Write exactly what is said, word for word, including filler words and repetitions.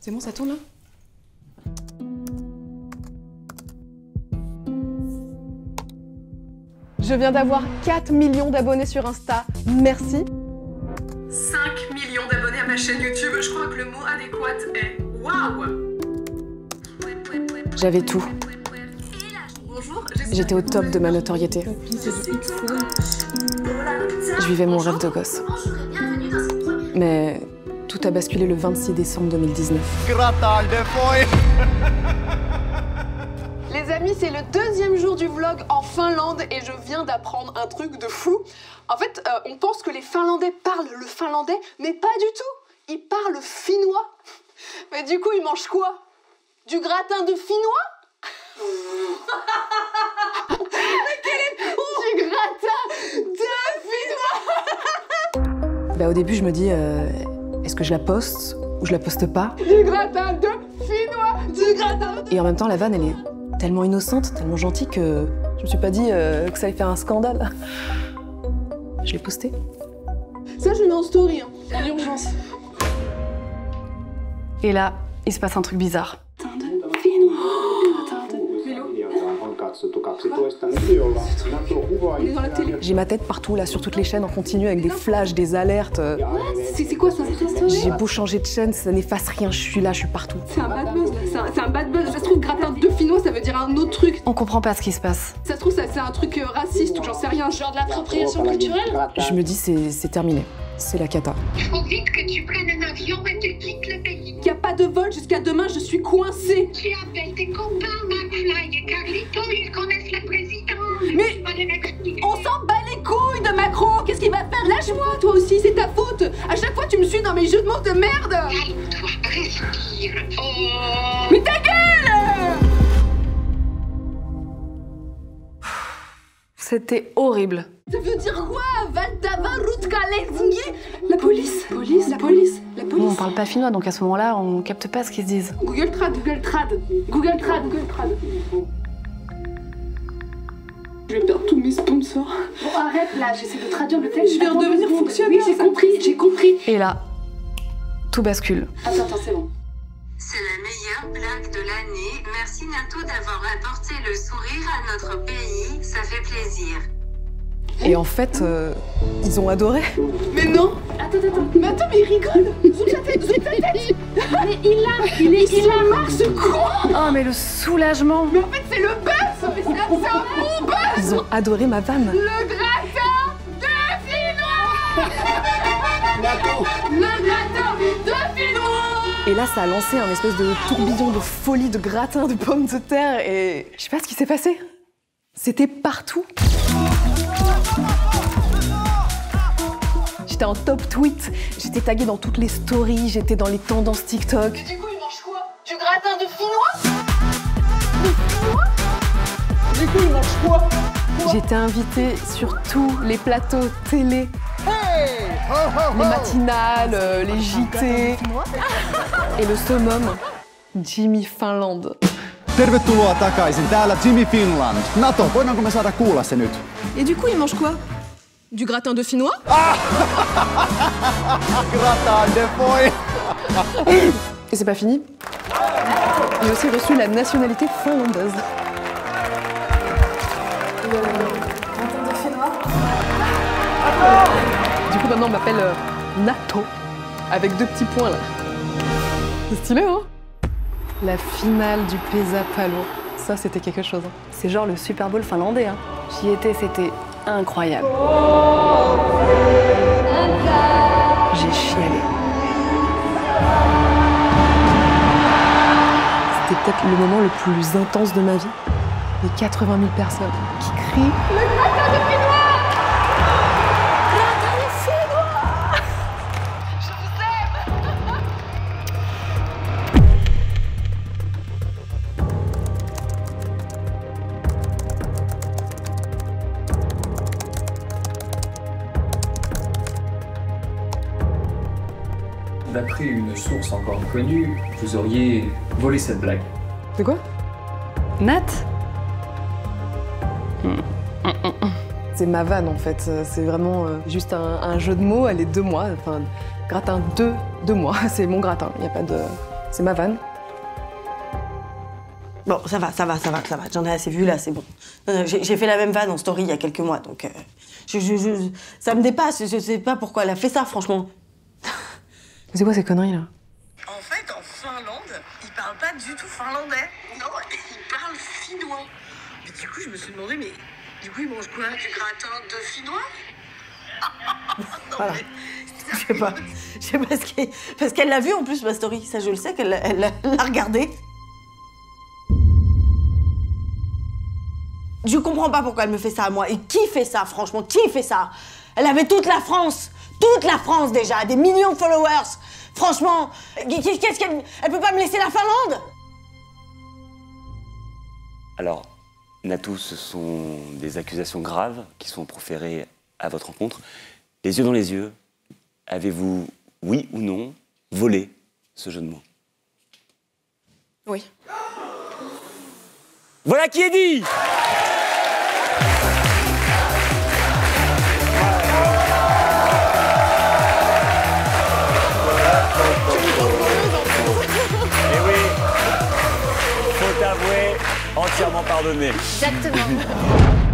C'est bon, ça tourne là? Je viens d'avoir quatre millions d'abonnés sur Insta. Merci. cinq millions d'abonnés à ma chaîne YouTube. Je crois que le mot adéquat est waouh. J'avais tout. Bonjour, J'étais au top de ma notoriété. Je vivais mon rêve de gosse. Mais tout a basculé le vingt-six décembre deux mille dix-neuf. Les amis, c'est le deuxième jour du vlog en Finlande et je viens d'apprendre un truc de fou. En fait, euh, on pense que les Finlandais parlent le finlandais, mais pas du tout. Ils parlent finnois. Mais du coup, ils mangent quoi? Du gratin de finnois? Mais quel est du gratin de finnois? Bah, au début, je me dis, euh, est-ce que je la poste ou je la poste pas? Du gratin de finnois, du gratin de... Et en même temps, la vanne, elle est tellement innocente, tellement gentille que je me suis pas dit euh, que ça allait faire un scandale. Je l'ai posté. Ça, je le mets en story, hein, en urgence. Et là, il se passe un truc bizarre. Il est dans la télé. J'ai ma tête partout, là, sur toutes les chaînes, en continu, avec des flashs, des alertes. C'est quoi ça? J'ai beau changer de chaîne, ça n'efface rien, je suis là, je suis partout. C'est un bad buzz, là. C'est un, c'est un bad buzz. Ça se trouve, gratin de finnois, ça veut dire un autre truc. On comprend pas ce qui se passe. Ça se trouve, ça, c'est un truc euh, raciste ou j'en sais rien. Genre de l'appropriation culturelle. Je me dis, c'est c'est terminé. C'est la cata. Faut vite que tu prennes un avion et tu quittes le pays. Y a pas de vol jusqu'à demain, je suis coincée. Tu appelles tes copains McFly et Carlito, ils connaissent le président. Mais Tu vas leur expliquer. on s'en bat les couilles de Macron. Qu'est-ce qu'il va faire? Lâche-moi, toi aussi, c'est ta faute. À chaque fois, tu me suis dans mes jeux de mots de merde. Calme-toi, respire. Oh. Mais ta gueule! C'était horrible. Ça veut dire quoi? Valdava, Rutka, Helsinki? La police, police, la police, la police. Nous, on parle pas finnois, donc à ce moment-là, on capte pas ce qu'ils se disent. Google Trad, Google Trad, Google Trad, Google Trad. Je vais perdre tous mes sponsors. Bon, arrête là, j'essaie de traduire le texte. Je viens de devenir fonctionnaire. Oui, j'ai compris, j'ai compris. Et là, tout bascule. Attends, attends, c'est bon. C'est la meilleure blague de l'année. Merci Nato d'avoir apporté le sourire à notre pays. Ça fait plaisir. Et en fait, euh, ils ont adoré. Mais non. Attends, attends. Mais attends, mais il rigole. Zoom sa tête, zoom sa tête. Mais il l'a, il est, il l'a. Marc, ce con. Oh, mais le soulagement. Mais en fait, c'est le buzz. Mais c'est un, c'est un bon buzz. Ils ont adoré ma vanne. Le gratin de finnois. Le gratin de finnois. Et là, ça a lancé un espèce de tourbillon de folie, de gratin, de pommes de terre. Et je sais pas ce qui s'est passé. C'était partout. J'étais en top tweet, j'étais taguée dans toutes les stories, j'étais dans les tendances TikTok. Et du coup, il mange quoi? Du gratin de finnois? Du coup, il mange quoi? J'étais invitée sur tous les plateaux télé. Les matinales, euh, les J T. Et le summum, Jimmy Finland. Tervetuloa takaisin, täällä Jimmy Finland. Nato, voidaanko me saada kuulla se nyt? Et du coup, il mange quoi? Du gratin de finnois? Gratin de foi. Et c'est pas fini. J'ai aussi reçu la nationalité finlandaise. Du coup, maintenant, on m'appelle euh, Nato, avec deux petits points là. C'est stylé, hein? La finale du Pesapallo, ça c'était quelque chose. C'est genre le Super Bowl finlandais. Hein. J'y étais, c'était incroyable. J'ai chialé. C'était peut-être le moment le plus intense de ma vie. Les quatre-vingt mille personnes qui crient « Le gratin de finnois ! Gratin de finnois !» Je vous aime. D'après une source encore inconnue, vous auriez volé cette blague. C'est quoi? Nat? C'est ma vanne en fait, c'est vraiment euh, juste un, un jeu de mots, elle est de moi, enfin, gratin de, de moi, c'est mon gratin, il n'y a pas de... C'est ma vanne. Bon, ça va, ça va, ça va, ça va. J'en ai assez vu là, c'est bon. Euh, J'ai fait la même vanne en story il y a quelques mois, donc euh, je, je, je, ça me dépasse. Je sais pas pourquoi elle a fait ça, franchement. C'est quoi ces conneries là? En fait, en Finlande, ils parlent pas du tout finlandais. Non, ils parlent finnois. Mais du coup, je me suis demandé, mais du coup, ils mangent quoi? Du gratin de finnois? Non, voilà. Mais, je sais pas. Je sais pas ce qu'elle... Parce qu'elle l'a vu en plus, ma story. Ça, je le sais qu'elle l'a regardé. Je comprends pas pourquoi elle me fait ça à moi. Et qui fait ça, franchement? Qui fait ça? Elle avait toute la France. Toute la France, déjà. Des millions de followers. Franchement, qu'est-ce qu'elle... Elle peut pas me laisser la Finlande? Alors, Natou, ce sont des accusations graves qui sont proférées à votre rencontre. Les yeux dans les yeux, avez-vous, oui ou non, volé ce jeu de mots? Oui. Voilà qui est dit! Et oui, faut avouer, entièrement pardonné. Exactement.